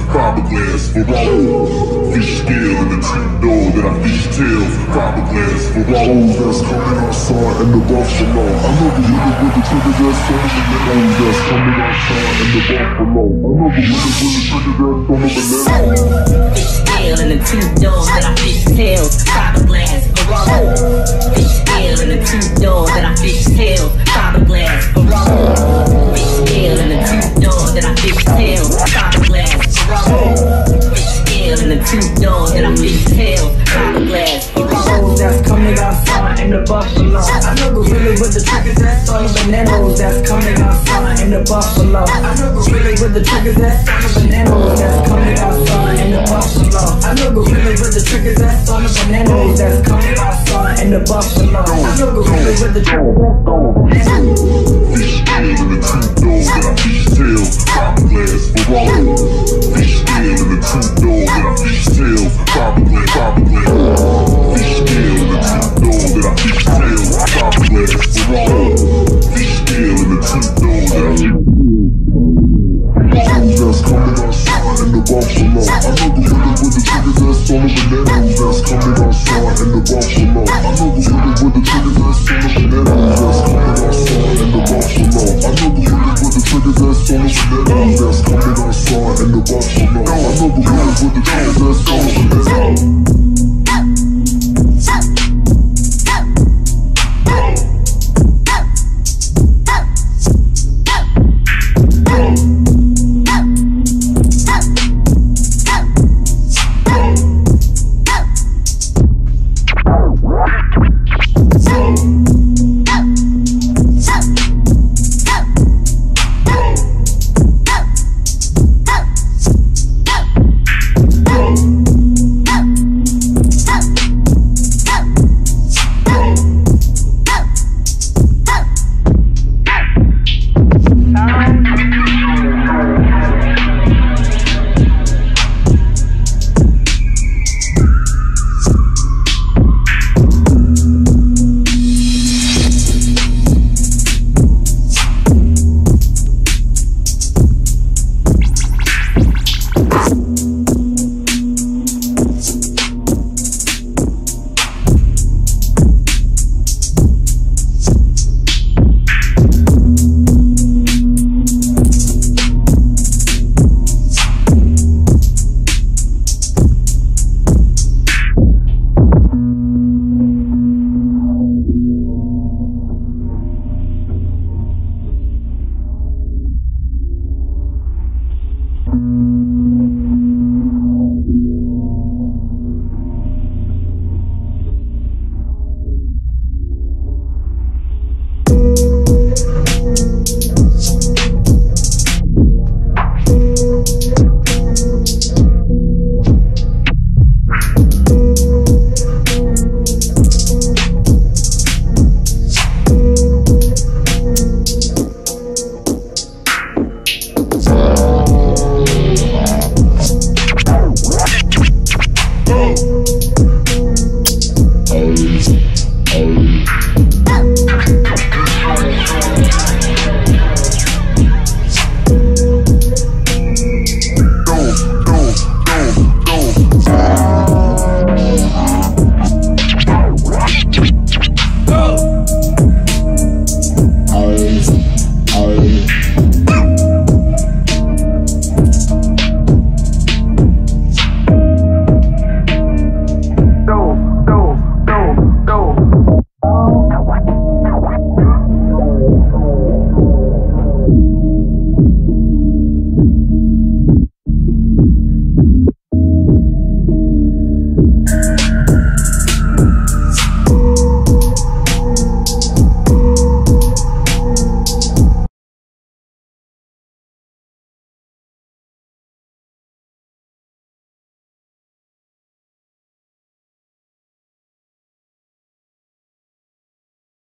fiberglass Ferrari. Fish scale and a two-door that I fish tails. Fiberglass Ferrari. That's coming outside in the buffalo. I know the winner with the trigger that's on the banana. That's coming outside in the buffalo. I know the winner with the trigger that's on the banana. Fish scale and the two-door that I fish tails. Fiberglass Ferrari. Fish scale and the two-door that I fish tails. Fiberglass Ferrari. Fish scale and the two-door that I fish tails. Fiberglass Ferrari. Fish scale and the two-door that I fish tails. Fiberglass Ferrari. That's coming outside in the buffalo. I know the really with the triggers that's on the bananas. That's coming outside in the buffalo. I know the really with the triggers that's on the bananas. That's coming outside in the buffalo. I know the really with the triggers that's on the bananas. That's coming outside in the buffalo. I know the really with the triggers that's on the bananas. Fish scale and the two-door that I fish tails. Fiberglass Ferrari. Fish scale and the two-door that I fish tails. Fiberglass